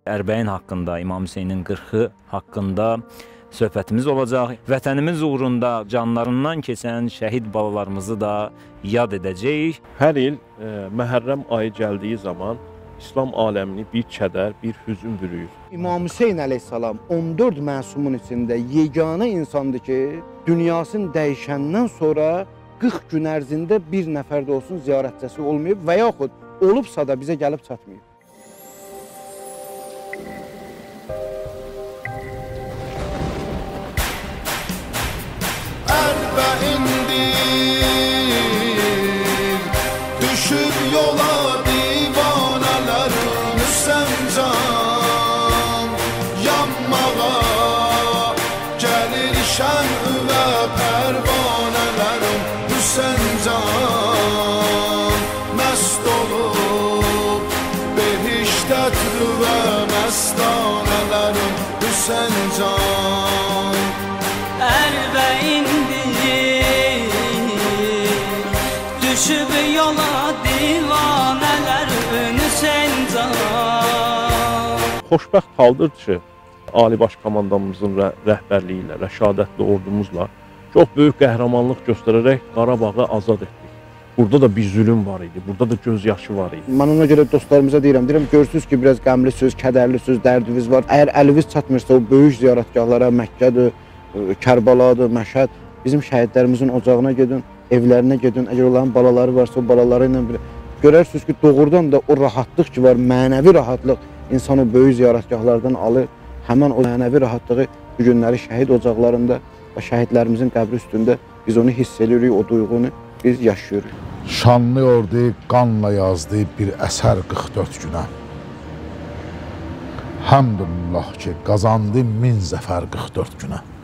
Ərbəyin haqqında, İmam Hüseynin 40-ı haqqında söhbətimiz olacaq. Vətənimiz uğrunda canlarından keçən şəhid balalarımızı da yad edəcəyik. Hər il Məhərrəm ayı gəldiyi zaman İslam aləmini bir kədər, bir hüzün bürüyür. İmam Hüseyn əleyhissalam 14 məsumun içində yeganə insandır ki, dünyasını dəyişəndən sonra 40 gün ərzində bir nəfər də olsun ziyarətçisi olmayıb və yaxud olubsa da bizə gəlib çatmayıb. Düşüb yola divanələrin Hüseyncan, yanmağa gəlir şən və pərvanələrin Hüseyncan, məst olub behiştət və məstanələrin Hüseyncan. Düşüb yola divanələrin Hüseyncan. Xoşbəxt haldır ki, Ali Baş Komandamızın rəhbərliyi ilə, rəşadətli ordumuzla çox böyük qəhrəmanlıq göstərərək Qarabağı azad etdik. Burada da bir zülüm var idi, burada da gözyaşı var idi. Mən ona görə dostlarımıza deyirəm, görürsünüz ki, biraz qəmlisiniz, kədərlisiniz, dərdiniz var. Əgər əliniz çatmırsa o böyük ziyarətgahlara, Məkkədir, Kərbaladır, Məşhəd, bizim şəhidlərimizin ocağına gedin, evlərinə gedin, əgər onların balaları varsa o balaları ilə bir görərsiniz ki, doğrudan da o rahatlıq ki var, mənəvi rahatlıq insan o böyük ziyarətgahlardan alır. Həmən o mənəvi rahatlığı bu günləri şəhid ocaqlarında və şəhidlərimizin qəbri üstündə biz onu hiss edirik, o duyğunu biz yaşayırıq. Şanlı ordu qanla yazdı bir əsər 44 günə. Həmdülillah ki, qazandı 1000 zəfər 44 günə.